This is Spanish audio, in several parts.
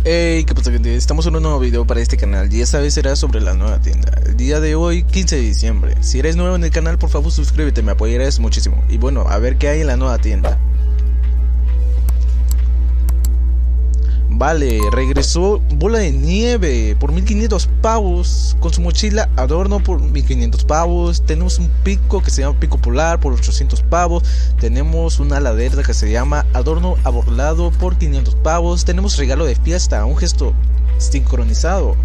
Hey, ¿qué pasa, gente? Estamos en un nuevo video para este canal y esta vez será sobre la nueva tienda. El día de hoy, 15 de diciembre. Si eres nuevo en el canal, por favor suscríbete, me apoyarás muchísimo. Y bueno, a ver qué hay en la nueva tienda. Vale, regresó Bola de Nieve por 1500 pavos. Con su mochila adorno por 1500 pavos. Tenemos un pico que se llama Pico Polar por 800 pavos. Tenemos una ladera que se llama Adorno Aborlado por 500 pavos. Tenemos regalo de fiesta, un gesto sincronizado.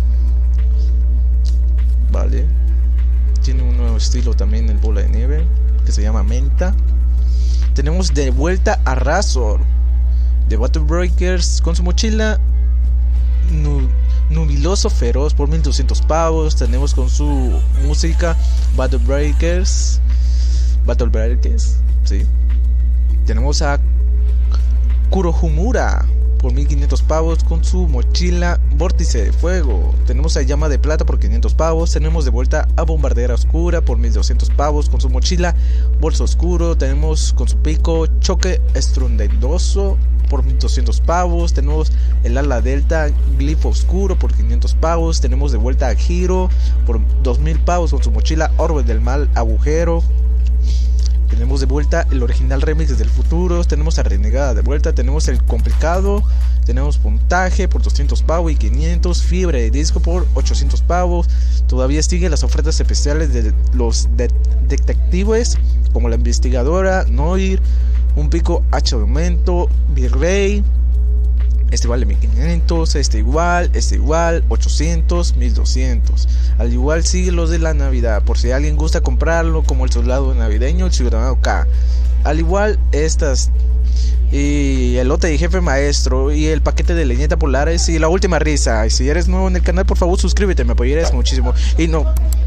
Vale. Tiene un nuevo estilo también el Bola de Nieve que se llama Menta. Tenemos de vuelta a Razor de Battle Breakers con su mochila Nubiloso Feroz por 1200 pavos. Tenemos con su música Battle Breakers, sí. Tenemos a Kurohomura por 1500 pavos con su mochila Vórtice de Fuego. Tenemos a Llama de Plata por 500 pavos. Tenemos de vuelta a Bombardera Oscura por 1200 pavos con su mochila Bolso Oscuro. Tenemos con su pico Choque Estruendoso por 1200 pavos. Tenemos el ala delta Glifo Oscuro por 500 pavos. Tenemos de vuelta a Giro por 2000 pavos con su mochila Orbe del Mal Agujero. Tenemos de vuelta el original remix del futuro. Tenemos a Renegada de vuelta. Tenemos el complicado. Tenemos puntaje por 200 pavos y 500. Fibra de disco por 800 pavos. Todavía siguen las ofertas especiales de los detectives, como la investigadora, Noir, un pico H de aumento, Virrey. Este vale 1500, este igual, 800, 1200. Al igual sigue los de la Navidad, por si alguien gusta comprarlo, como el soldado navideño, el ciudadano K. Al igual estas, y el lote de jefe maestro, y el paquete de leñeta polares, y la última risa. Y si eres nuevo en el canal, por favor suscríbete, me apoyarás muchísimo. Y no